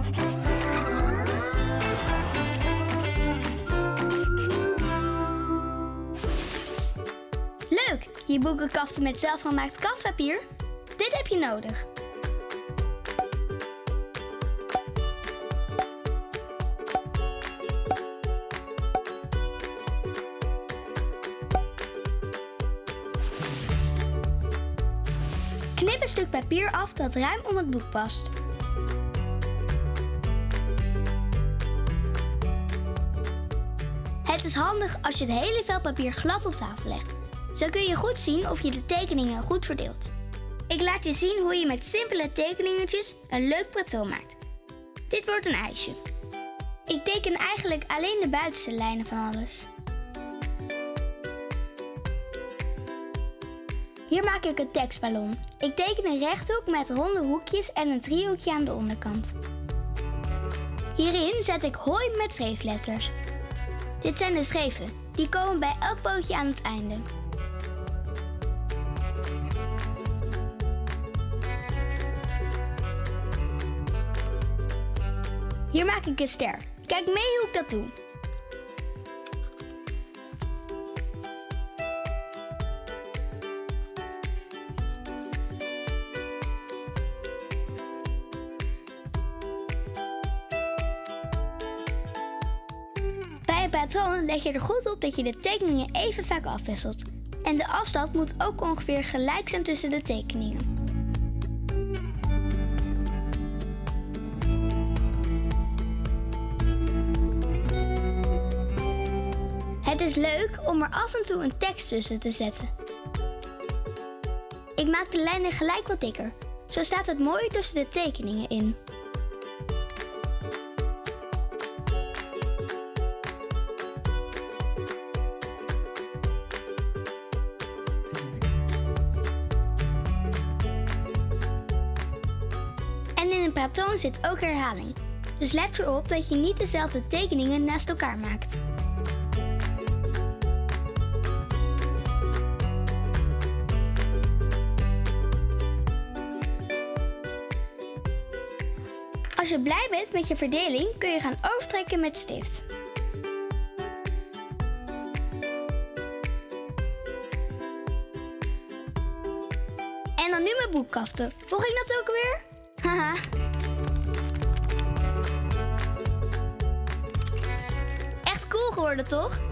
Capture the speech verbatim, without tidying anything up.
Leuk! Je boeken kaften met zelfgemaakt kaftpapier? Dit heb je nodig. Knip een stuk papier af dat ruim om het boek past. Het is handig als je het hele vel papier glad op tafel legt. Zo kun je goed zien of je de tekeningen goed verdeelt. Ik laat je zien hoe je met simpele tekeningetjes een leuk plateau maakt. Dit wordt een ijsje. Ik teken eigenlijk alleen de buitenste lijnen van alles. Hier maak ik een tekstballon. Ik teken een rechthoek met ronde hoekjes en een driehoekje aan de onderkant. Hierin zet ik hoi met schreefletters. Dit zijn de schreven. Die komen bij elk pootje aan het einde. Hier maak ik een ster. Kijk mee hoe ik dat doe. Bij een patroon leg je er goed op dat je de tekeningen even vaak afwisselt. En de afstand moet ook ongeveer gelijk zijn tussen de tekeningen. Het is leuk om er af en toe een tekst tussen te zetten. Ik maak de lijnen gelijk wat dikker. Zo staat het mooi tussen de tekeningen in. En in een patroon zit ook herhaling. Dus let erop dat je niet dezelfde tekeningen naast elkaar maakt. Als je blij bent met je verdeling, kun je gaan overtrekken met stift. En dan nu mijn boekkaften. Hoe ging dat ook alweer? Haha. Echt cool geworden, toch?